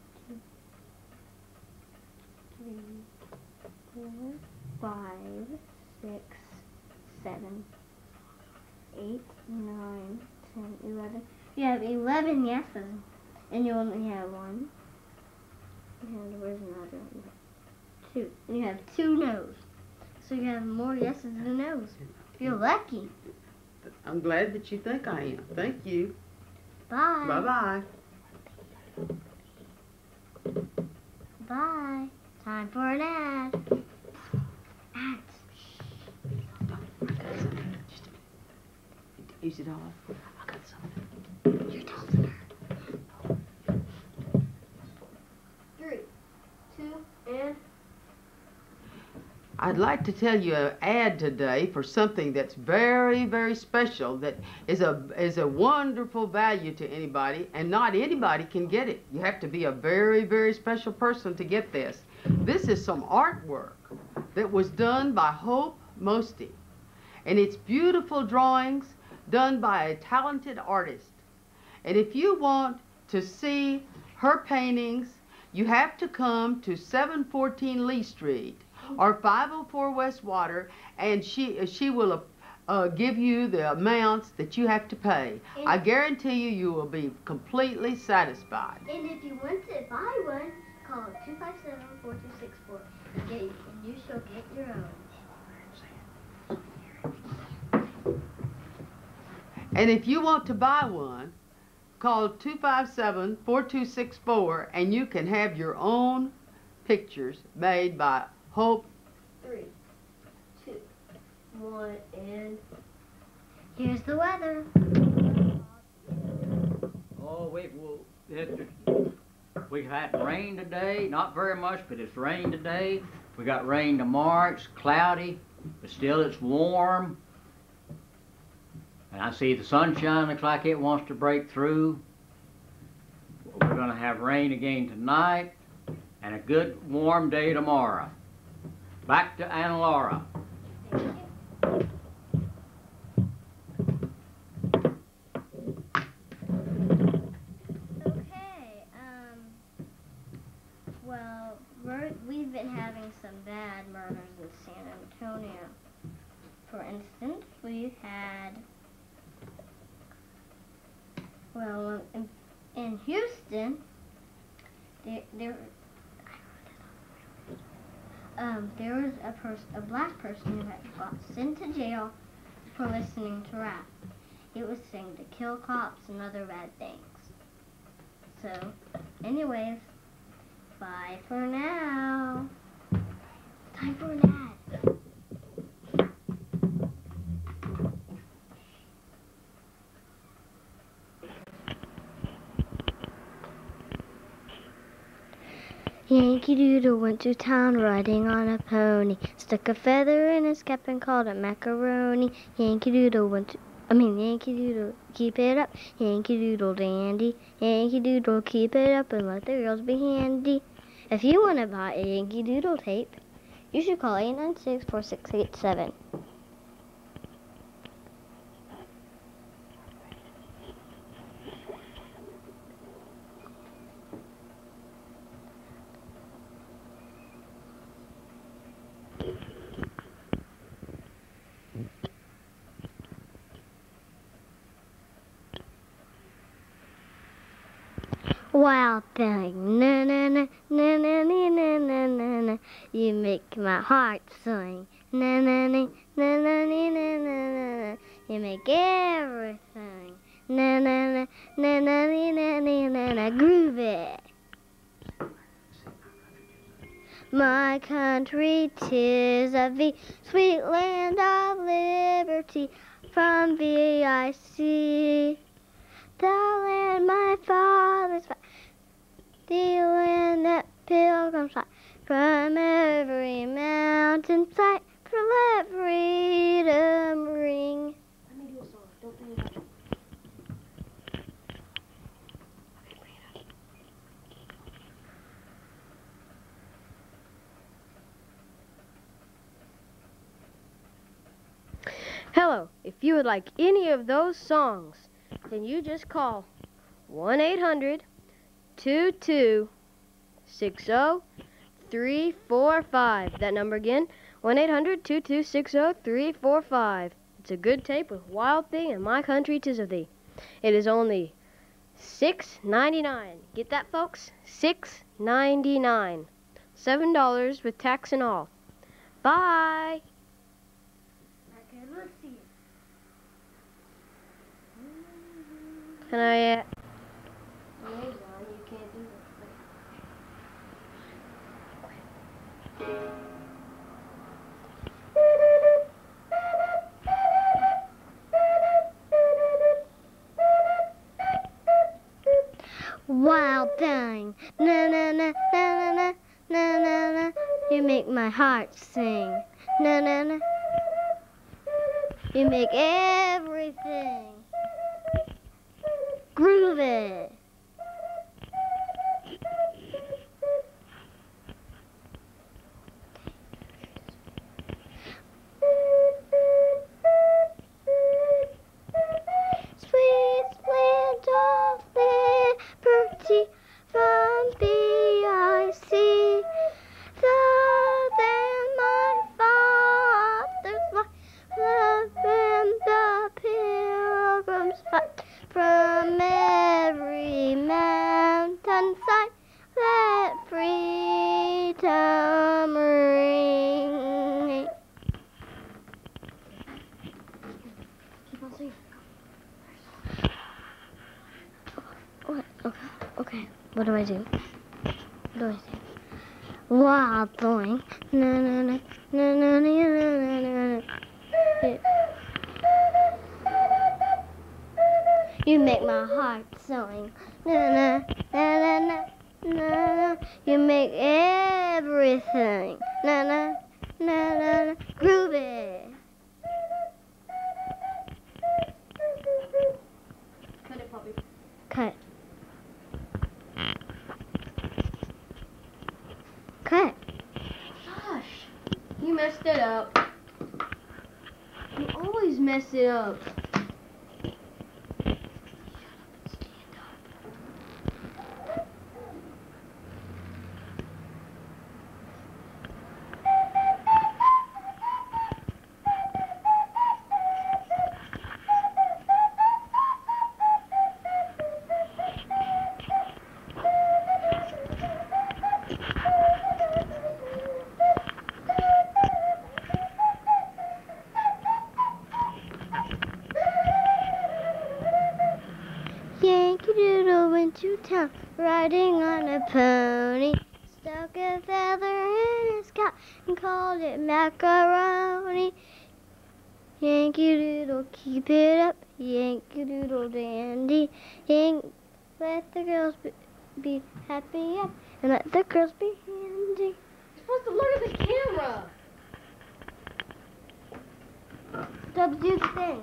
2, 3, 4, 5, 6, 7, 8, 9, 10, 11. You have 11 yeses, and you only have 1. And where's another one? 2. And you have 2 no's. So you have more yeses than no's. You're lucky. I'm glad that you think I am. Thank you. Bye. Bye-bye. Bye. Time for an ad. Ads. Is it all? I got something. You're talking to her. 3, 2, and... I'd like to tell you an ad today for something that's very, very special, that is a wonderful value to anybody, and not anybody can get it. You have to be a very, very special person to get this. This is some artwork that was done by Hope Mosty, and it's beautiful drawings done by a talented artist. And if you want to see her paintings, you have to come to 714 Lee Street or 504 West Water, and she will give you the amounts that you have to pay. I guarantee you will be completely satisfied. And if you want to buy one, call 257-4264 and you shall get your own. And if you want to buy one, call 257-4264 and you can have your own pictures made by Hope. 3, 2, 1, and here's the weather. Oh, we've had rain today. Not very much, but it's rained today. We got rain tomorrow. It's cloudy, but still it's warm. And I see the sunshine looks like it wants to break through. We're going to have rain again tonight and a good warm day tomorrow. Back to Anna Laura. Okay, well, we've been having some bad murders in San Antonio. For instance, we had, well, in Houston, there was a black person who got sent to jail for listening to rap. It was saying to kill cops and other bad things. So, anyways, bye for now. Time for an ad. Yankee Doodle went to town riding on a pony. Stuck a feather in his cap and called it macaroni. Yankee Doodle keep it up. Yankee Doodle dandy. Yankee Doodle keep it up and let the girls be handy. If you want to buy a Yankee Doodle tape, you should call 896-4687. Wild thing, na na na na na na na na na na. You make my heart sing, na na na na na na na na na. You make everything. Na na na na na na na na na groove it. My country 'tis of thee, sweet land of liberty, from thee I see. The land my fathers fought, the land that pilgrims fly, from every mountainside, let freedom ring. Let me do a solo. Don't think about it. Hello. If you would like any of those songs, then you just call 1-800-2260-345. That number again, 1-800-2260-345. It's a good tape with Wild Thing and My Country 'Tis of Thee. It is only $6.99. Get that, folks? $6.99. $7 with tax and all. Bye. Okay, let's see it. Can I? You can't do Wild thing, na na na na na na na na na. You make my heart sing, na na na. You make everything groove it. Sweet land of liberty, from thee I see. The land my fathers fought, the land the pilgrims fought, from every mountainside, let freedom ring. Keep on singing. What? Okay. What do I do? What do I say? Wild thing. Na na na na na na na na. You make my heart sing. Na na na na na na na. You make everything. Na na na na na. Groove it. Cut it, Poppy. Cut. Cut. Gosh, you messed it up. You always mess it up. Yankee Doodle went to town, riding on a pony. Stuck a feather in his cap and called it macaroni. Yankee Doodle, keep it up, Yankee Doodle dandy. Let the girls be happy, up, and let the girls be handy. You're supposed to look at the camera. Dubs, do the thing.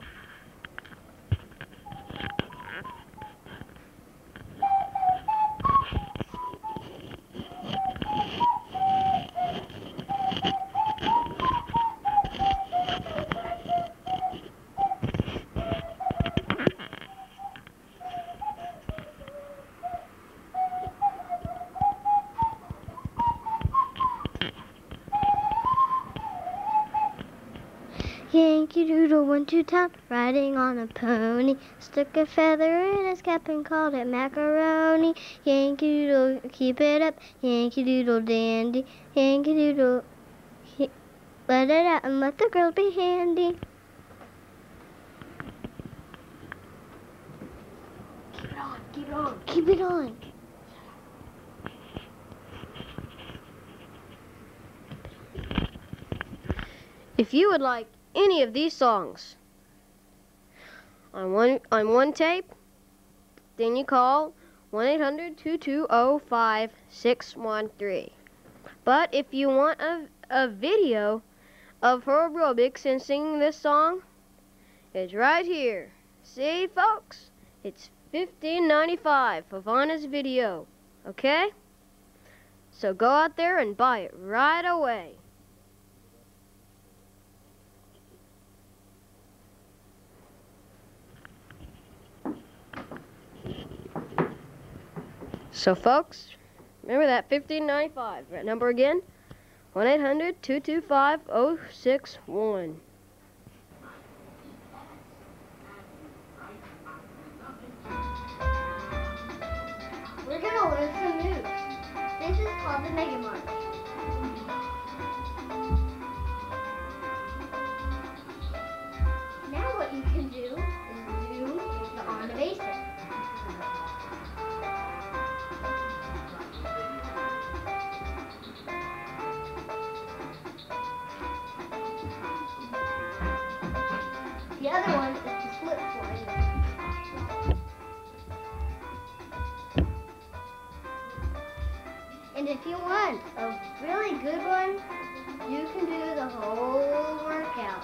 Yankee Doodle went to town, riding on a pony. Stuck a feather in his cap and called it macaroni. Yankee Doodle, keep it up, Yankee Doodle dandy. Yankee Doodle, let it out and let the girls be handy. on. Keep it on. If you would like any of these songs on one tape, then you call 1-800-220-5613. But if you want a video of her aerobics and singing this song, it's right here. See, folks? It's $15.95 for Vanna's video. Okay? So go out there and buy it right away. So, folks, remember that $15.95. That number again, 1-800-225-061. We're gonna learn some news. This is called the Mega March. Now what you can do is zoom on the basic. The other one is the flip slide. And if you want a really good one, you can do the whole workout.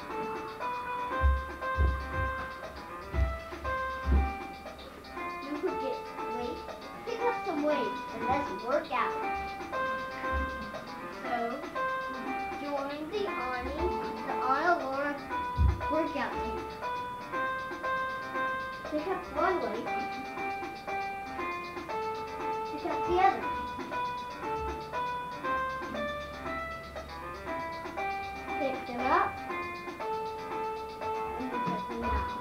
You could get weight, pick up some weights, and let's work out. So, join the Anna Laura workout team. Pick up one weight, pick up the other. Pick them up, and then put them down.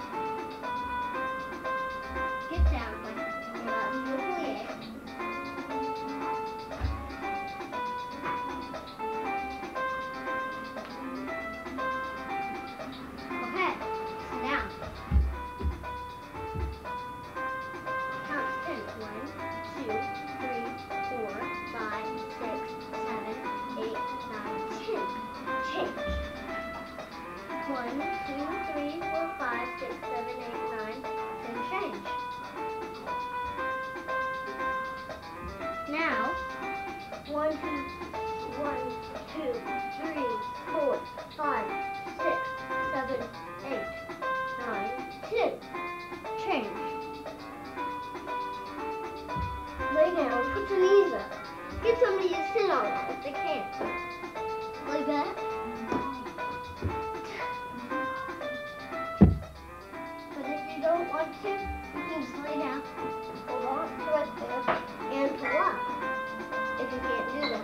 Get down like you're not in the plie. Okay, so now, count to 10. 1, 2, 3, 4, 5, 6, 7, 8, 9, 10. Change. 1, 2, 3, 4, 5, 6, 7, 8, 9, 10 change. Now, 1, 2, 3, 4, 5, 6, 7, 8, 9, 10. Change. Lay down, put your knees up. Get somebody to sit on it if they can. Like that. But if you don't want to, you can just lay down, hold on to right there, and pull up. If you can't do that.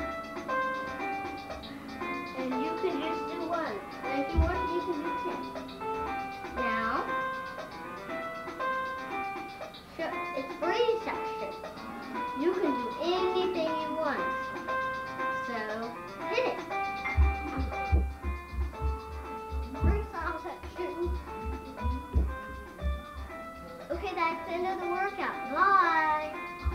And you can just do one. And if you want, you can do 10. Now, it's breathing section. You can do anything you want. So, hit it. Freestyle section. Okay, that's the end of the workout. Bye.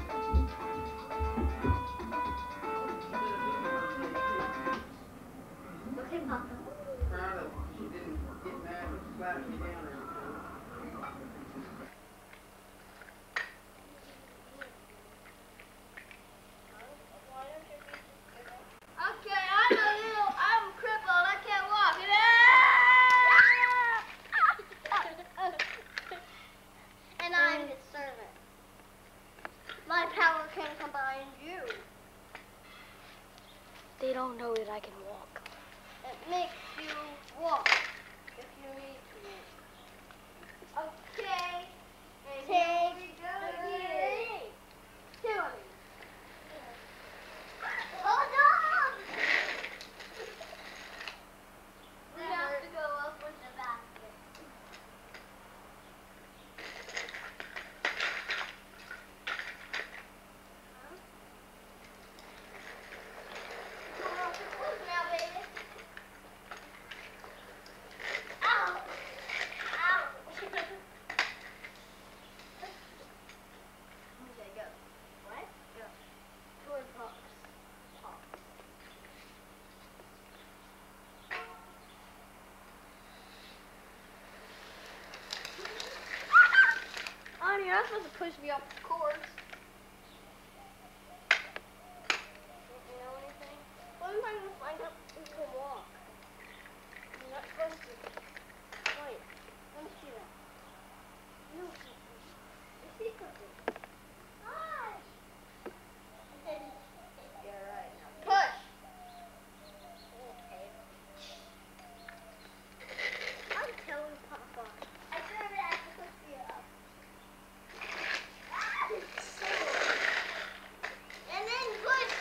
Okay, Papa. She didn't get mad and slap me down or anything. Okay, I'm crippled. I can't walk. And I'm his servant. My power can combine you. They don't know that I can walk. It makes you walk if you need to. Okay. Take the lead. Do it. Hold on. We have to go up with the basket. Come on, close now, baby. Ow! Ow! supposed to push me off the cords. Don't you know anything? What am I going to find out who can walk? You're not supposed to. Wait, let me see that. You know something. You see something. Gosh! Yeah, right. Now push! Okay. I'm telling Papa. I said I have to push you up. And then push.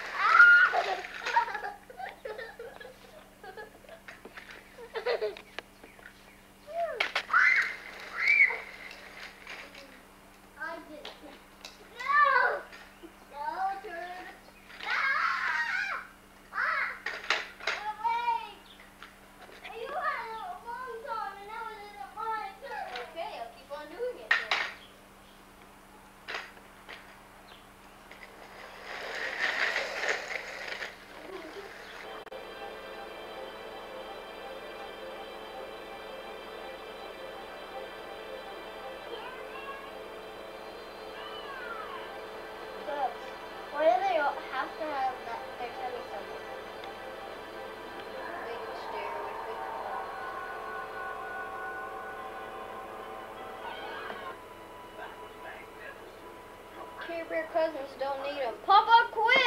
I did it. No! No, turn. Get away! You had it a long time and now it isn't my turn. Okay, I'll keep on doing it then. Why do they all have to have that their tummy somewhere? They can stay away from Care Bear cousins don't need them. Papa, quit!